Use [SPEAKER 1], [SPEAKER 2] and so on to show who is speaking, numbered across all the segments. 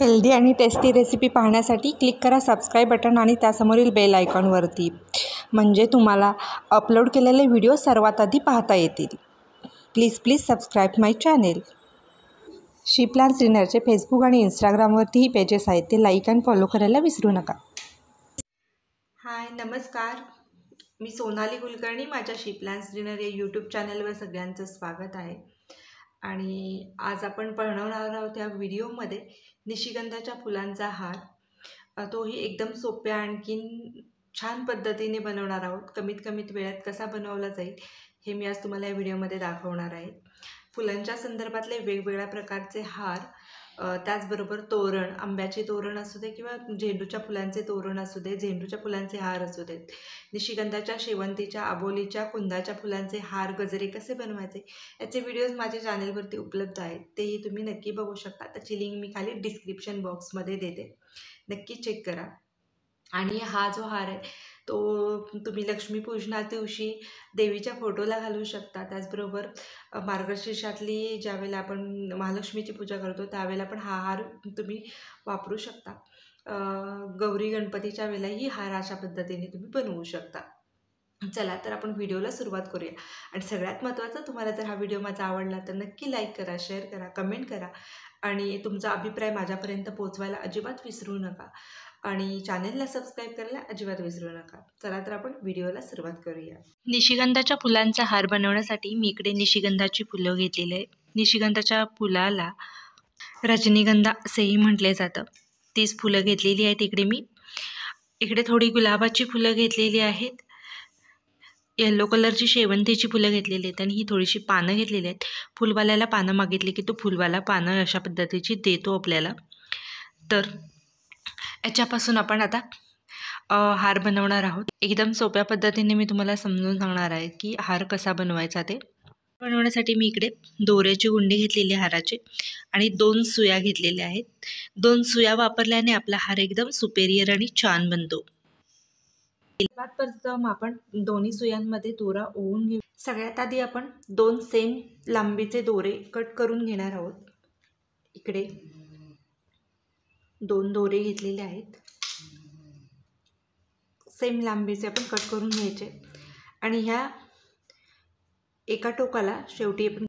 [SPEAKER 1] Healthy आणि tasty recipe पाहण्यासाठी click करा सबस्क्राईब बटन आणि त्यासमोरील बेल आयकॉनवरती, म्हणजे तुम्हाला अपलोड केलेले व्हिडिओ सर्वात आधी पाहता येतील. Please subscribe my channel. She plans डिनरचे फेसबुक आणि इंस्टाग्रामवरतीही पेजेस आहेत, ते लाईक आणि फॉलो करायला विसरू नका. हाय, नमस्कार. मी सोनाली कुलकर्णी. माझ्या शी प्लान्स डिनर या यूट्यूब चॅनलवर सगळ्यांचं स्वागत आहे. आणि आज आपण बनवणार आहोत या व्हिडिओमध्ये निशिगंधाच्या फुलांचा हार. तोही एकदम सोप्या आणखीन छान पद्धतीने बनवणार आहोत. कमीत वेळात कसा बनवला जाईल हे मी आज तुम्हाला या व्हिडिओमध्ये दाखवणार आहे. फुलांच्या संदर्भातले वेगवेगळ्या प्रकारचे हार, त्याचबरोबर तोरण, आंब्याचे तोरण असू दे किंवा झेंडूच्या फुलांचे तोरण असू दे, झेंडूच्या फुलांचे हार असू देत, निशिगंधाच्या, शेवंतीच्या, आबोलीच्या, कुंदाच्या फुलांचे हार, गजरे कसे बनवायचे याचे व्हिडिओज माझ्या चॅनलवरती उपलब्ध आहेत. तेही तुम्ही नक्की बघू शकता. त्याची लिंक मी खाली डिस्क्रिप्शन बॉक्समध्ये देते, नक्की चेक करा. आणि हा जो हार आहे तो तुम्ही लक्ष्मीपूजना दिवशी देवीच्या फोटोला घालू शकता. त्याचबरोबर मार्गशीर्षातली ज्यावेळेला आपण महालक्ष्मीची पूजा करतो त्यावेळेला पण हा हार तुम्ही वापरू शकता. गौरी गणपतीच्या वेळेलाही हार अशा पद्धतीने तुम्ही बनवू शकता. चला तर आपण व्हिडिओला सुरुवात करूया. आणि सगळ्यात महत्त्वाचं, तुम्हाला जर हा व्हिडिओ माझा आवडला तर नक्की लाईक करा, शेअर करा, कमेंट करा आणि तुमचा अभिप्राय माझ्यापर्यंत पोहोचवायला अजिबात विसरू नका. आणि चॅनेलला सबस्क्राईब करायला अजिबात विसरू नका. चला तर आपण व्हिडिओला सुरुवात करूया. निशिगंधाच्या फुलांचा हार बनवण्यासाठी मी इकडे निशिगंधाची फुलं घेतलेली आहे. निशिगंधाच्या फुलाला रजनीगंधा असेही म्हटले जातं. तीच फुलं घेतलेली आहेत. इकडे थोडी गुलाबाची फुलं घेतलेली आहेत. येलो कलरची शेवंतीची फुलं घेतलेली आहेत आणि ही थोडीशी पानं घेतलेली आहेत. फुलवाल्याला पानं मागितली की तो फुलवाला पानं अशा पद्धतीची देतो आपल्याला. तर याच्यापासून आपण आता हार बनवणार आहोत. एकदम सोप्या पद्धतीने मी तुम्हाला समजून सांगणार आहे की हार कसा बनवायचा. ते बनवण्यासाठी मी इकडे दोऱ्याची गुंडी घेतलेली हाराची आणि 2 सुया घेतलेल्या आहेत. 2 सुया वापरल्याने आपला हार एकदम सुपेरियर आणि छान बनतो. प्रथम आपण दोन्ही सुयांमध्ये दोरा ओवून घेऊ. सगळ्यात आधी आपण 2 सेम लांबीचे दोरे कट करून घेणार आहोत. इकडे 2 दोरे घेतलेले आहेत. सेम लांबीचे आपण कट करून घ्यायचे आणि ह्या एका टोकाला शेवटी आपण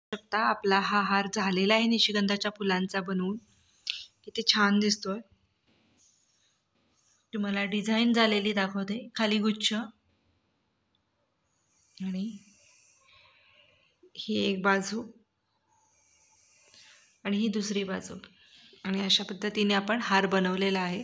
[SPEAKER 1] शकता आपला हा हार झालेला आहे निशिगंधाच्या फुलांचा बनवून. किती छान दिसतोय. तुम्हाला डिझाईन झालेली दाखवते. खाली गुच्छ आणि ही एक बाजू आणि ही दुसरी बाजू आणि अशा पद्धतीने आपण हार बनवलेला आहे.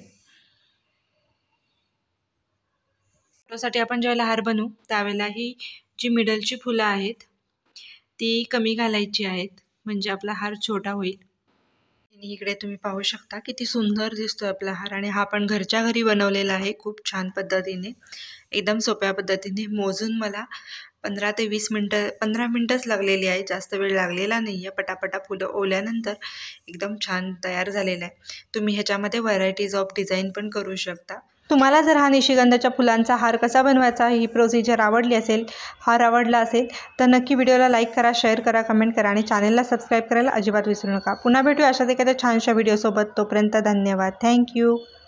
[SPEAKER 1] फोटोसाठी आपण ज्यावेळेला हार बनवू त्यावेळेला ही जी मिडलची फुलं आहेत ती कमी घालायची आहेत, म्हणजे आपला हार छोटा होईल. आणि इकडे तुम्ही पाहू शकता किती सुंदर दिसतोय आपला हार. आणि हा आपण घरच्या घरी बनवलेला आहे खूप छान पद्धतीने, एकदम सोप्या पद्धतीने. मोजून मला 15 ते 20 मिनटं 15 मिनटंच लागलेली आहे, जास्त वेळ लागलेला नाही आहे. पटापटा फुलं ओल्यानंतर एकदम छान तयार झालेला आहे. तुम्ही ह्याच्यामध्ये व्हरायटीज ऑफ डिझाईन पण करू शकता. तुम्हाला जर हा निशिगंधाच्या फुलांचा हार कसा बनवायचा ही प्रोसिजर आवडली असेल, हार आवडला असेल तर नक्की व्हिडिओला लाईक करा, शेअर करा, कमेंट करा आणि चॅनलला सबस्क्राईब करायला अजिबात विसरू नका. पुन्हा भेटूया अशाच एखाद्या छानशा व्हिडिओसोबत. तोपर्यंत धन्यवाद. थँक्यू.